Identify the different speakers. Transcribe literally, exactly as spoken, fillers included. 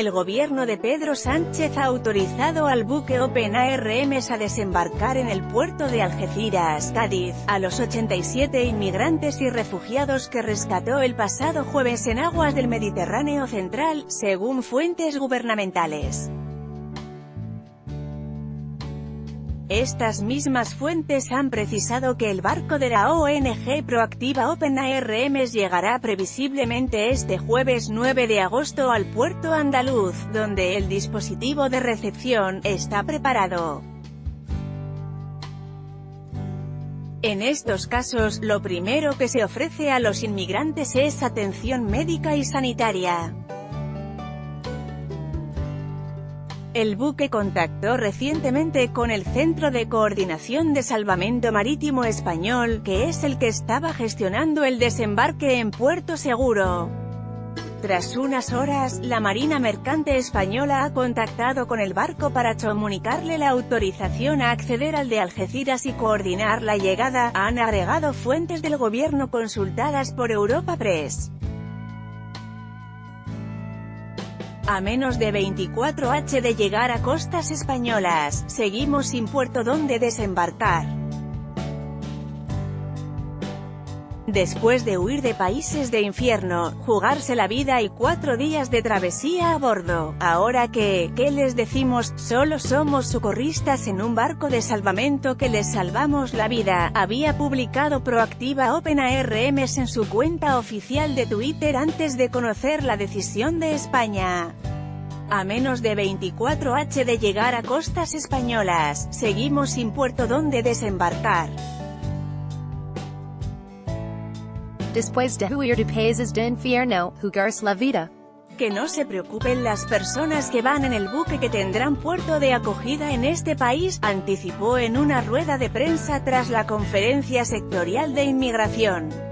Speaker 1: El gobierno de Pedro Sánchez ha autorizado al buque Open Arms a desembarcar en el puerto de Algeciras, Cádiz, a los ochenta y siete inmigrantes y refugiados que rescató el pasado jueves en aguas del Mediterráneo central, según fuentes gubernamentales. Estas mismas fuentes han precisado que el barco de la O N G proactiva Open Arms llegará previsiblemente este jueves nueve de agosto al puerto andaluz, donde el dispositivo de recepción está preparado. En estos casos, lo primero que se ofrece a los inmigrantes es atención médica y sanitaria. El buque contactó recientemente con el Centro de Coordinación de Salvamento Marítimo Español, que es el que estaba gestionando el desembarque en Puerto Seguro. Tras unas horas, la Marina Mercante Española ha contactado con el barco para comunicarle la autorización a acceder al de Algeciras y coordinar la llegada, han agregado fuentes del gobierno consultadas por Europa Press. A menos de veinticuatro horas de llegar a costas españolas, seguimos sin puerto donde desembarcar. Después de huir de países de infierno, jugarse la vida y cuatro días de travesía a bordo, ahora que, ¿qué les decimos? Solo somos socorristas en un barco de salvamento que les salvamos la vida, había publicado Proactiva Open Arms en su cuenta oficial de Twitter antes de conocer la decisión de España. A menos de veinticuatro horas de llegar a costas españolas, seguimos sin puerto donde desembarcar.
Speaker 2: Después de huir de países de infierno, jugarse la vida.
Speaker 1: Que no se preocupen las personas que van en el buque que tendrán puerto de acogida en este país, anticipó en una rueda de prensa tras la conferencia sectorial de inmigración.